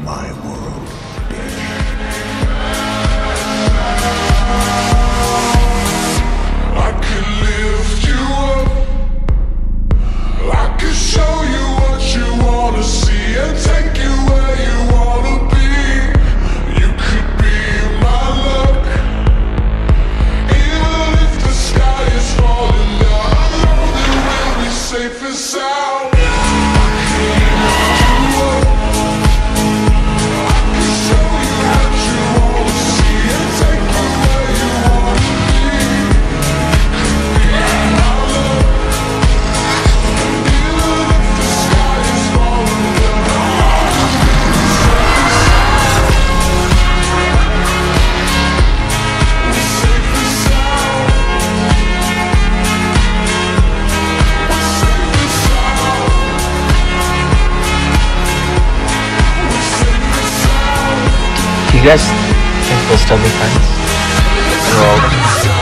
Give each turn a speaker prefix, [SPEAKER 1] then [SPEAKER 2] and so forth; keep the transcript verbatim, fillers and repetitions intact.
[SPEAKER 1] my world, bitch. I can lift you up. I can show you what you wanna see and take you where you wanna be. You could be my luck. Even if the sky is falling down, I know that we'll be safe and sound.
[SPEAKER 2] You guys think we'll still be friends? Well,